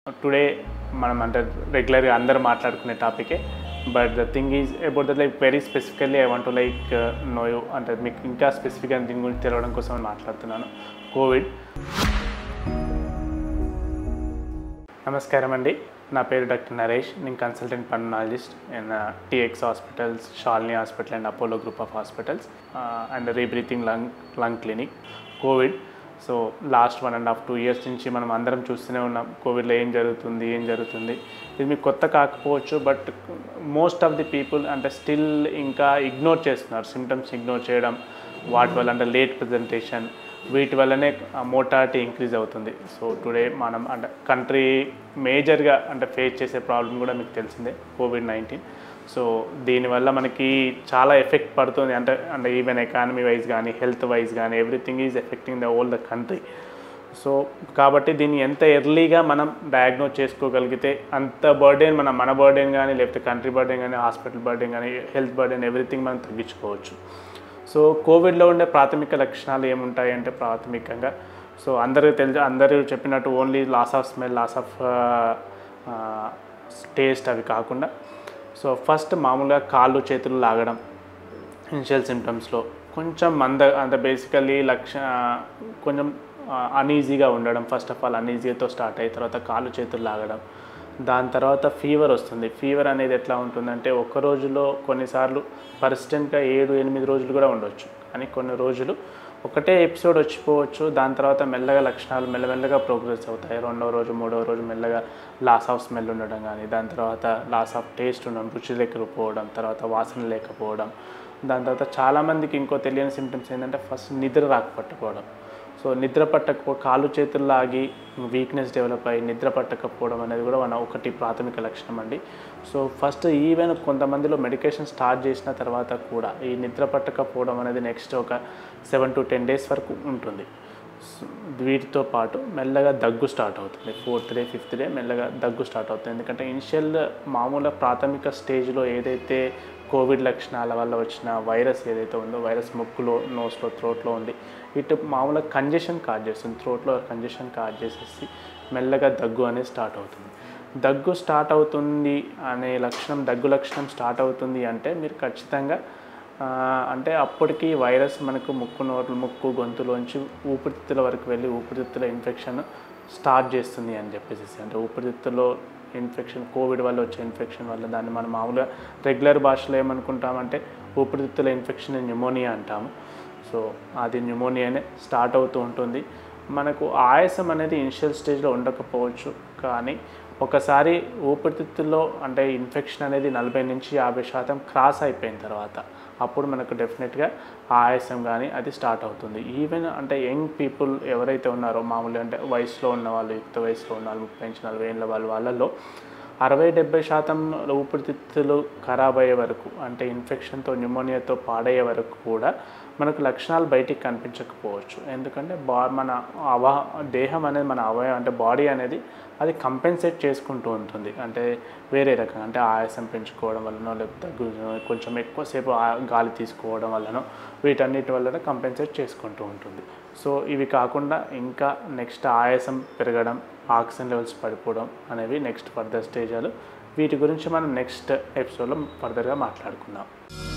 Today మనం అంటే రెగ్యులర్గా అందరూ మాట్లాడుకునే టాపికే. But the thing is about that very specifically I want to know you అంటే మీకు ఇంకా స్పెసిఫిక్గా దీని గురించి తెలవడం కోసం మాట్లాడుతున్నాను. కోవిడ్. నమస్కారం అండి, నా పేరు డాక్టర్ నరేష్. నేను consultant pulmonologist in TX hospitals, Shalini hospital and Apollo group of hospitals and rebreathing lung clinic. Covid. So last 1.5 to 2 years నుంచి మనం అందరం చూస్తూనే ఉన్నాం కోవిడ్లో ఏం జరుగుతుంది. ఇది మీకు కొత్త కాకపోవచ్చు, but most of the people అంటే స్టిల్ ఇంకా ఇగ్నోర్ చేస్తున్నారు. సిమ్టమ్స్ ఇగ్నోర్ చేయడం, వాటి వల్ల అంటే లేట్ ప్రజెంటేషన్, వీటి వల్లనే మోర్టాలిటీ ఇంక్రీజ్ అవుతుంది. సో టుడే మనం అంటే కంట్రీ మేజర్గా అంటే ఫేస్ చేసే ప్రాబ్లం కూడా మీకు తెలిసిందే, COVID-19. సో దీనివల్ల మనకి చాలా ఎఫెక్ట్ పడుతుంది. అంటే ఈవెన్ ఎకానమీ వైజ్ కానీ, హెల్త్ వైజ్ కానీ, everything is affecting the country. So కాబట్టి దీన్ని ఎంత ఎర్లీగా మనం డయాగ్నోజ్ చేసుకోగలిగితే అంత బర్డెన్ మన బర్డెన్ కానీ, లేకపోతే కంట్రీ బర్డెన్ కానీ, హాస్పిటల్ బర్డెన్ కానీ, హెల్త్ బర్డెన్, ఎవ్రీథింగ్ మనం తగ్గించుకోవచ్చు. సో కోవిడ్లో ఉండే ప్రాథమిక లక్షణాలు ఏముంటాయి అంటే, ప్రాథమికంగా సో అందరూ చెప్పినట్టు only loss of smell, loss of taste అవి కాకుండా, సో ఫస్ట్ మామూలుగా కాళ్ళు చేతులు లాగడం ఇనిషియల్ సిమ్టమ్స్లో, కొంచెం అంటే బేసికల్లీ కొంచెం అన్ఈజీగా ఉండడం. ఫస్ట్ ఆఫ్ ఆల్ అన్ఈజీతో స్టార్ట్ అయిన తర్వాత కాళ్ళు చేతులు లాగడం, దాని తర్వాత ఫీవర్ వస్తుంది. ఫీవర్ అనేది ఎట్లా ఉంటుందంటే, ఒక్క రోజులో కొన్నిసార్లు పర్సిస్టెంట్గా 7-8 రోజులు కూడా ఉండొచ్చు. కానీ కొన్ని రోజులు ఒకటే ఎపిసోడ్ వచ్చిపోవచ్చు. దాని తర్వాత మెల్లగా లక్షణాలు మెల్లమెల్లగా ప్రోగ్రెస్ అవుతాయి. 2వ రోజు 3వ రోజు మెల్లగా లాస్ ఆఫ్ స్మెల్ ఉండడం కానీ, దాని తర్వాత లాస్ ఆఫ్ టేస్ట్ ఉండడం, రుచి లేకపోవడం, తర్వాత వాసన లేకపోవడం. దాని తర్వాత చాలామందికి ఇంకో తెలియని సిమ్టమ్స్ ఏంటంటే, ఫస్ట్ నిద్ర రాకపోవడం. సో నిద్ర కాళ్ళు చేతులు లాగి వీక్నెస్ డెవలప్ అయ్యి నిద్ర పట్టకపోవడం అనేది కూడా ఒకటి ప్రాథమిక లక్షణం అండి. సో ఫస్ట్ ఈవెన్ కొంతమందిలో మెడికేషన్ స్టార్ట్ చేసిన తర్వాత కూడా ఈ నిద్ర పట్టకపోవడం అనేది నెక్స్ట్ ఒక 7 to 10 days వరకు ఉంటుంది. వీటితో పాటు మెల్లగా దగ్గు స్టార్ట్ అవుతుంది. 4th day 5th day మెల్లగా దగ్గు స్టార్ట్ అవుతుంది. ఎందుకంటే ఇనిషియల్ మామూలుగా ప్రాథమిక స్టేజ్లో ఏదైతే కోవిడ్ లక్షణాల వల్ల వచ్చిన వైరస్ ఏదైతే ఉందో, వైరస్ ముక్కులో, నోస్లో, థ్రోట్లో ఉంది. ఇటు మామూలుగా కంజెషన్ కాజ్ చేస్తుంది, థ్రోట్లో కంజెషన్ కాజ్ చేసేసి మెల్లగా దగ్గు అనేది స్టార్ట్ అవుతుంది. దగ్గు స్టార్ట్ అవుతుంది అనే లక్షణం, దగ్గు లక్షణం స్టార్ట్ అవుతుంది అంటే మీరు ఖచ్చితంగా అంటే అప్పటికి వైరస్ మనకు ముక్కు గొంతులోంచి ఊపిరితిత్తుల వరకు వెళ్ళి ఊపిరితిత్తుల ఇన్ఫెక్షన్ స్టార్ట్ చేస్తుంది అని చెప్పేసి, అంటే ఊపిరితిత్తులో ఇన్ఫెక్షన్, కోవిడ్ వల్ల వచ్చే ఇన్ఫెక్షన్ వల్ల, దాన్ని మనం మామూలుగా రెగ్యులర్ భాషలో ఏమనుకుంటామంటే ఊపిరితిత్తుల ఇన్ఫెక్షన్ న్యూమోనియా అంటాము. సో అది న్యూమోనియానే స్టార్ట్ అవుతూ ఉంటుంది. మనకు ఆయాసం అనేది ఇనిషియల్ స్టేజ్లో ఉండకపోవచ్చు, కానీ ఒకసారి ఊపిరితిత్తుల్లో అంటే ఇన్ఫెక్షన్ అనేది 40 నుంచి 50% క్రాస్ అయిపోయిన తర్వాత అప్పుడు మనకు డెఫినెట్గా ఆయాసం కానీ అది స్టార్ట్ అవుతుంది. ఈవెన్ అంటే యంగ్ పీపుల్ ఎవరైతే ఉన్నారో, మామూలుగా అంటే వయసులో ఉన్న వాళ్ళు, యుక్త వయసులో ఉన్న వాళ్ళు, 30 నుంచి 40 ఏళ్ళ వాళ్ళలో 60-70% ఊపిరితిత్తులు ఖరాబ్ అయ్యే వరకు, అంటే ఇన్ఫెక్షన్తో న్యూమోనియాతో పాడయ్యే వరకు కూడా మనకు లక్షణాలు బయటికి కనిపించకపోవచ్చు. ఎందుకంటే మన దేహం అనేది, మన అవయవం అంటే బాడీ అనేది అది కంపెన్సేట్ చేసుకుంటూ ఉంటుంది. అంటే వేరే రకంగా అంటే ఆయాసం పెంచుకోవడం వల్లనో, లేకపోతే కొంచెం ఎక్కువసేపు గాలి తీసుకోవడం వల్లనో, వీటన్నిటి వల్ల కంపెన్సేట్ చేసుకుంటూ ఉంటుంది. సో ఇవి కాకుండా ఇంకా నెక్స్ట్ ఆయాసం పెరగడం, ఆక్సిజన్ లెవెల్స్ పడిపోవడం అనేవి నెక్స్ట్ ఫర్దర్ స్టేజ్లు. వీటి గురించి మనం నెక్స్ట్ ఎపిసోడ్లో ఫర్దర్గా మాట్లాడుకుందాం.